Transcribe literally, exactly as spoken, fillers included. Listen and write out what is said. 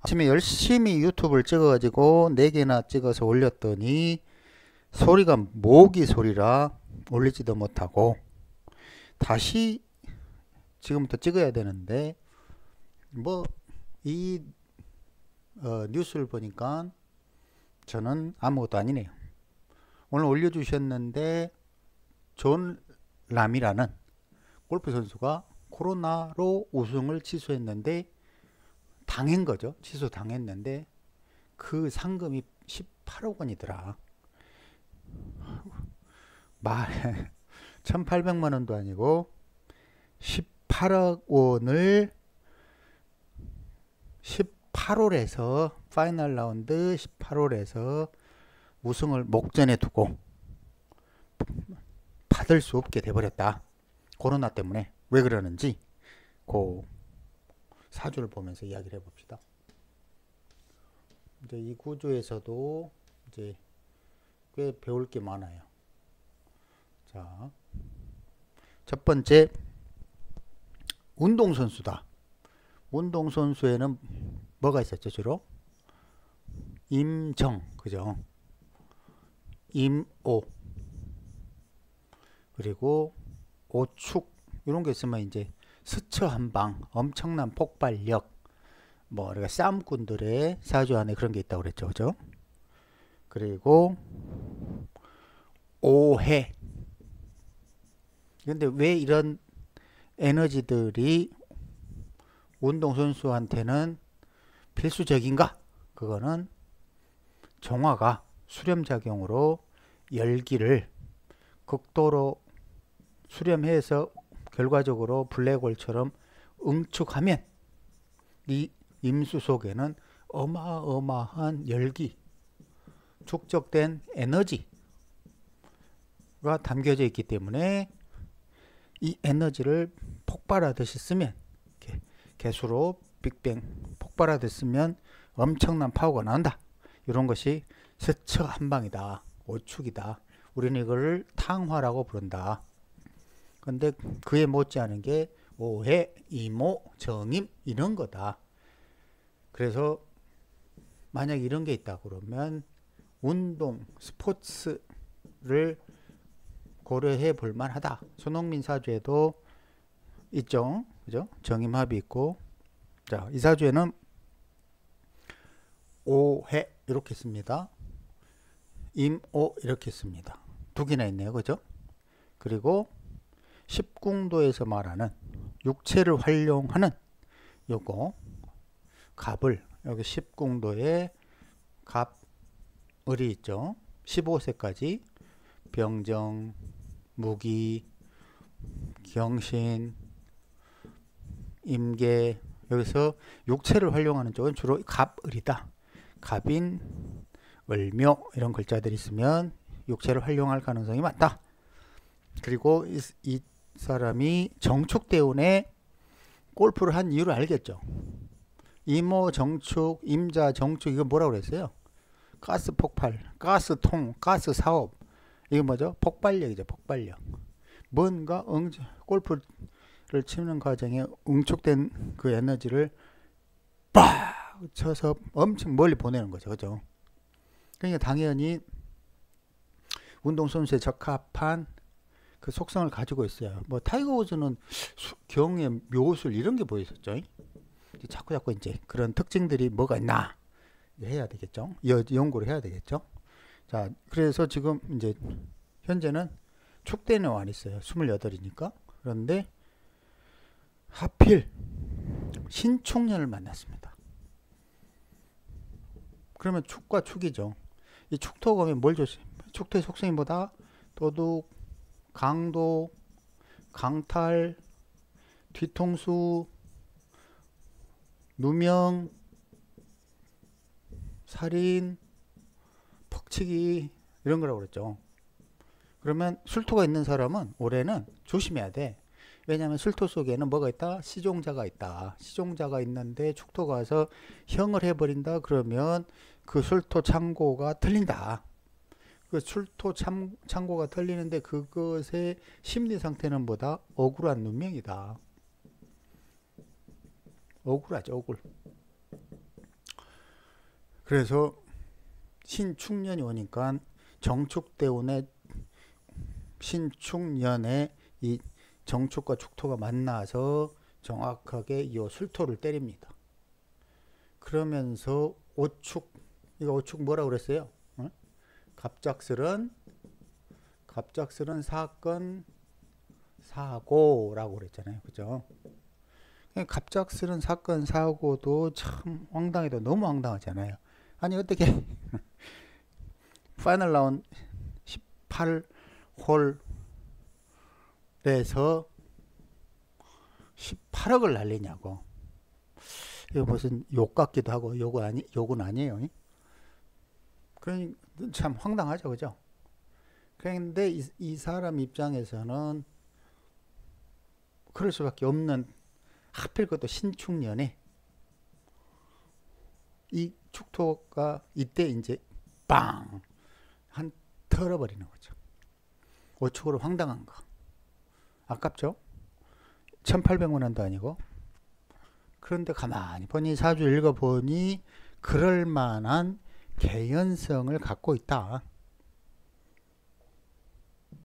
아침에 열심히 유튜브를 찍어가지고 네 개나 찍어서 올렸더니 소리가 모기 소리라 올리지도 못하고 다시 지금부터 찍어야 되는데 뭐 이 어, 뉴스를 보니까 저는 아무것도 아니네요. 오늘 올려주셨는데 존 람이라는 골프 선수가 코로나로 우승을 취소했는데 당한 거죠. 취소 당했는데 그 상금이 십팔억 원이더라. 말 천팔백만 원도 아니고 십팔억 원을 십팔 홀에서 파이널 라운드 십팔 홀에서 우승을 목전에 두고 받을 수 없게 돼버렸다. 코로나 때문에. 왜 그러는지 그 사주를 보면서 이야기를 해봅시다. 이제 이 구조에서도 이제 꽤 배울 게 많아요. 자, 첫 번째, 운동선수다. 운동선수에는 뭐가 있었죠, 주로? 임정, 그죠? 임오, 그리고 오축, 이런 게 있으면 이제 스쳐 한방, 엄청난 폭발력, 뭐, 우리가 싸움꾼들의 사주 안에 그런 게 있다고 그랬죠, 그죠? 그리고 오해. 근데 왜 이런 에너지들이 운동선수한테는 필수적인가? 그거는 정화가 수렴작용으로 열기를 극도로 수렴해서 결과적으로 블랙홀처럼 응축하면 이 임수 속에는 어마어마한 열기, 축적된 에너지가 담겨져 있기 때문에 이 에너지를 폭발하듯이 쓰면, 개수로 빅뱅 폭발하듯이 쓰면 엄청난 파워가 나온다. 이런 것이 스쳐 한방이다. 오축이다. 우리는 이걸 탕화라고 부른다. 근데 그에 못지않은 게 오해, 이모, 정임 이런 거다. 그래서 만약 이런 게 있다 그러면 운동, 스포츠를 고려해 볼 만하다. 손흥민 사주에도 있죠. 그죠? 정임합이 있고. 자, 이 사주에는 오해 이렇게 씁니다. 임오 이렇게 씁니다. 두 개나 있네요. 그죠? 그리고 십궁도에서 말하는 육체를 활용하는 요거 갑을, 여기 십궁도에 갑을이 있죠. 십오 세까지 병정, 무기, 경신, 임계, 여기서 육체를 활용하는 쪽은 주로 갑을이다. 갑인, 을묘 이런 글자들이 있으면 육체를 활용할 가능성이 많다. 그리고 이, 이 사람이 정축대운에 골프를 한 이유를 알겠죠. 이모 정축, 임자 정축, 이거 뭐라고 그랬어요? 가스 폭발, 가스통, 가스 사업. 이게 뭐죠? 폭발력이죠. 폭발력. 뭔가 응, 골프를 치는 과정에 응축된 그 에너지를 빡 쳐서 엄청 멀리 보내는 거죠. 그죠? 그러니까 당연히 운동선수에 적합한 그 속성을 가지고 있어요. 뭐 타이거 우즈는 수, 경의 묘술 이런 게 보였었죠. 자꾸 자꾸 이제 그런 특징들이 뭐가 있나 해야 되겠죠. 여, 연구를 해야 되겠죠. 자, 그래서 지금 이제 현재는 축대에 와 있어요. 스물여덟이니까. 그런데 하필 신축년을 만났습니다. 그러면 축과 축이죠. 이 축토가 오면 뭘 줬어요? 축토의 속성이 뭐다? 도둑, 강도, 강탈, 뒤통수, 누명, 살인, 퍽치기 이런 거라고 그랬죠. 그러면 술토가 있는 사람은 올해는 조심해야 돼. 왜냐하면 술토 속에는 뭐가 있다? 시종자가 있다. 시종자가 있는데 축토가 와서 형을 해버린다. 그러면 그 술토 창고가 틀린다. 그 술토 참, 창고가 틀리는데 그것의 심리 상태는 뭐다? 억울한 눈명이다. 억울하죠, 억울. 그래서 신축년이 오니까 정축대운의 신축년에 이 정축과 축토가 만나서 정확하게 이 술토를 때립니다. 그러면서 오축, 이거 오축 뭐라고 그랬어요? 어? 갑작스런 갑작스런 사건 사고라고 그랬잖아요. 그죠? 갑작스런 사건 사고도 참 황당해도 너무 황당하잖아요. 아니 어떻게 파이널 라운드 십팔 홀에서 십팔억을 날리냐고. 이거 무슨 욕 같기도 하고 욕은 아니 욕은 아니에요. 그러니 참 황당하죠, 그죠? 그런데 이, 이 사람 입장에서는 그럴 수밖에 없는, 하필 그것도 신축년에 이 축토가 이때 이제 빵 한 털어버리는 거죠. 오축으로 황당한 거. 아깝죠? 천팔백만 원도 아니고. 그런데 가만히 보니 사주 읽어보니 그럴만한 개연성을 갖고 있다.